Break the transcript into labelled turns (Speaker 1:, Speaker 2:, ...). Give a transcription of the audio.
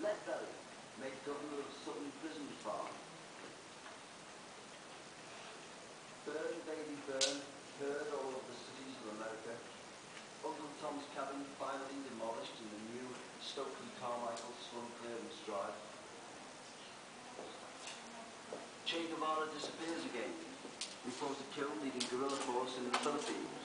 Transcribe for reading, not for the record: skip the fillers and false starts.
Speaker 1: made governor of Southern Prison Farm. Burn, baby, burn, heard all of the cities of America. Uncle Tom's cabin finally demolished and the new Stokely Carmichael swung clear and stride. Che Guevara disappears again. Reports a kill leading guerrilla force in the Philippines.